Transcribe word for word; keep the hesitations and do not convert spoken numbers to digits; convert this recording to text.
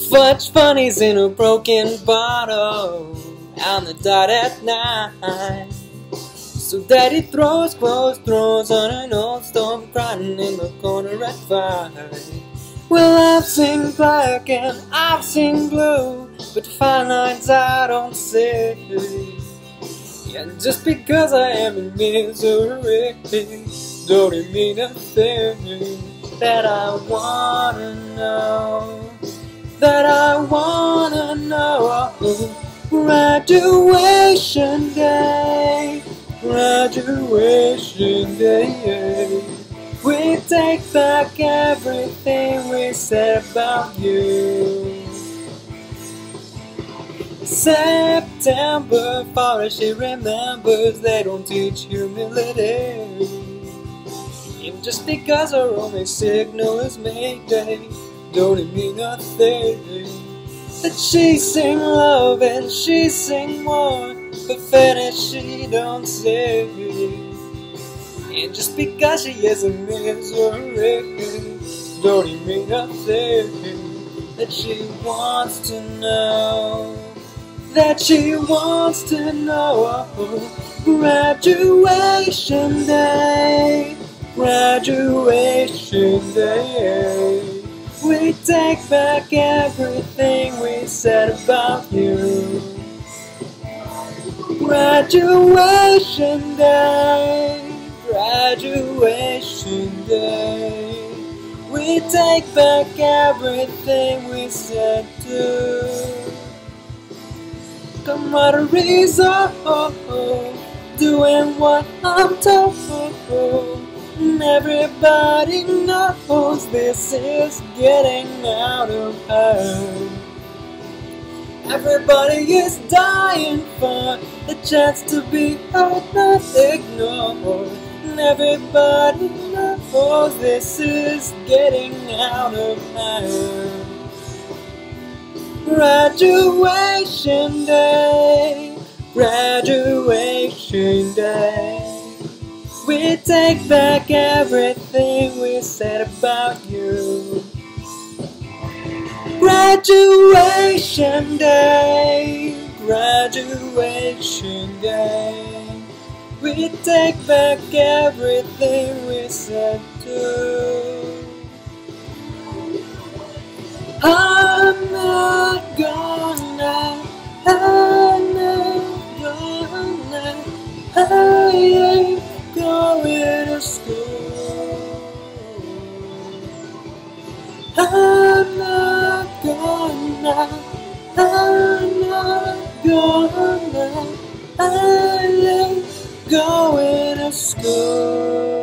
Fudge funnies in a broken bottle on the dot at night. So daddy throws, throws, throws on an old stove, crying in the corner at five. Well, I've seen black and I've seen blue, but the fine lines I don't see. And just because I am in misery, don't it mean nothing. That I wanna know, that I wanna know. Graduation day, graduation day. We take back everything we said about you. September for she remembers they don't teach humility. And just because our only signal is Mayday, don't it mean nothing. That she sing love and she sing more, but finish she don't say. And just because she is a misery, don't it mean nothing. That she wants to know, that she wants to know. Graduation day, graduation day. We take back everything we said about you. Graduation day, graduation day. We take back everything we said to. Camaraderies, oh, oh, doing what I'm told. And everybody knows this is getting out of hand. Everybody is dying for the chance to be heard, not ignored. And everybody knows this is getting out of hand. Graduation day, graduation day. We take back everything we said about you. Graduation day, graduation day. We take back everything we said too. I'm not gonna, I'm not gonna, I ain't going to school. I'm not gonna, I'm not gonna, I ain't going to school.